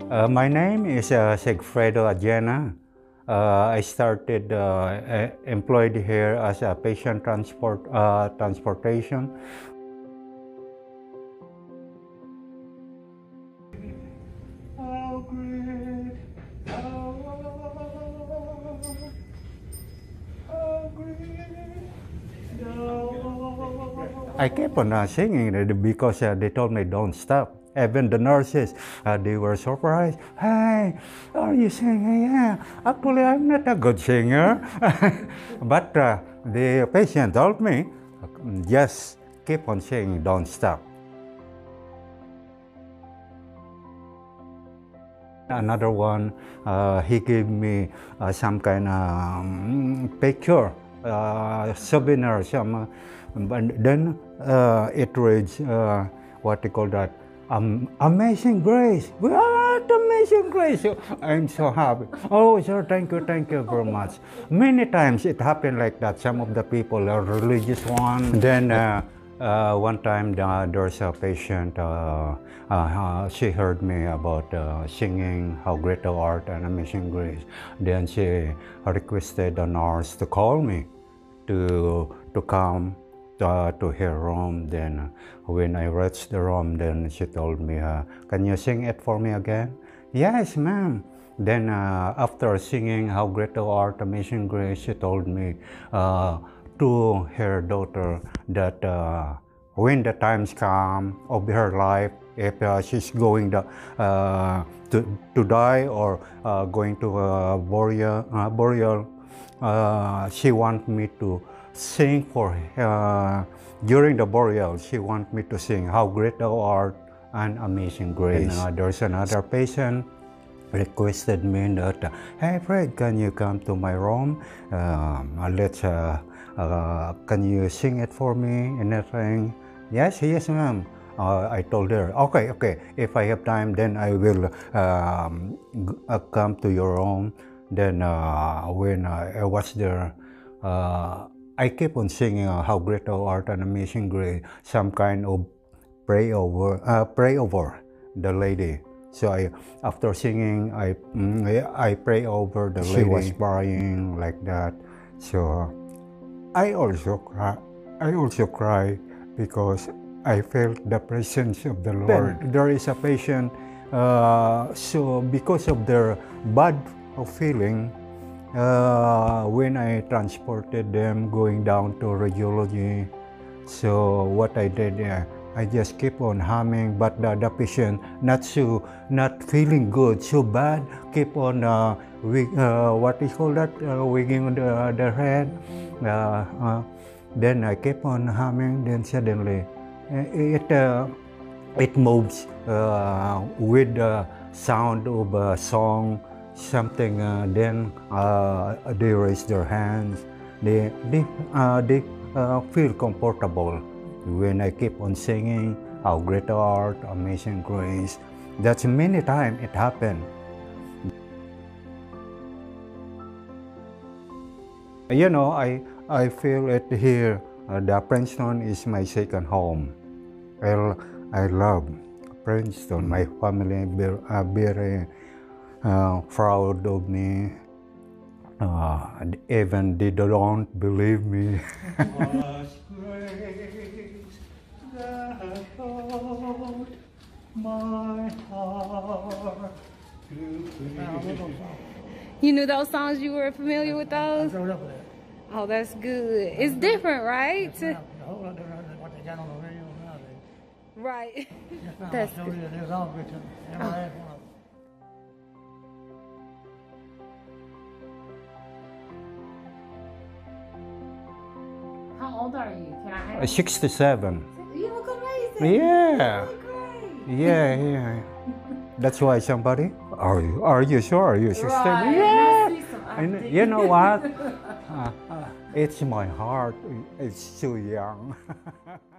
My name is Sigfredo Adjena. I started employed here as a patient transportation. How great thou art, how great thou art. I kept on singing it because they told me don't stop. Even the nurses, they were surprised. Hey, are you singing? Yeah, actually I'm not a good singer. But the patient told me, just keep on singing, don't stop. Another one, he gave me some kind of picture, souvenir, but then it reads, what they call that? Amazing Grace. What Amazing Grace? I'm so happy. Oh, sir, thank you very much. Many times it happened like that. Some of the people are religious one. Then one time there's a patient, she heard me about singing How Great Thou Art and Amazing Grace. Then she requested the nurse to call me to come to her room. Then when I reached the room, then she told me, can you sing it for me again? Yes, ma'am. Then after singing How Great Thou Art, Amazing Grace, she told me to her daughter that when the times come of her life, if she's going to die or going to burial, she wants me to sing for during the burial. She wants me to sing How Great Thou Art and Amazing Grace. And there's another patient requested me that, hey Fred, can you come to my room? Can you sing it for me? Anything? Yes, ma'am. I told her, okay. If I have time, then I will come to your room. Then when I was there, I kept on singing How Great Thou Art and Amazing Grace, some kind of pray over the lady. So after singing, I pray over the lady. She was crying like that. So I also cry because I felt the presence of the Lord. Then there is a patient, so because of their bad feeling, when I transported them going down to radiology, so what I did, I just keep on humming, but the patient not feeling good, so bad, keep on what is called that, wigging their head. Then I keep on humming. Then suddenly it moves with the sound of a song. Something, then they raise their hands. They feel comfortable when I keep on singing How Great Thou Art, Amazing Grace. That's many times it happened. You know, I feel it here. The Princeton is my second home. I love Princeton. My family very proud of me. Even they don't believe me. My heart. You knew those songs? You were familiar with those? Oh, that's good. It's different, right? Right. That's good. How old are you? Can I ask? 67. You look amazing. Yeah. You look great. Yeah. That's why somebody. Are you sure? Are you 67? Right. Yeah. And you know what? It's my heart. It's too young.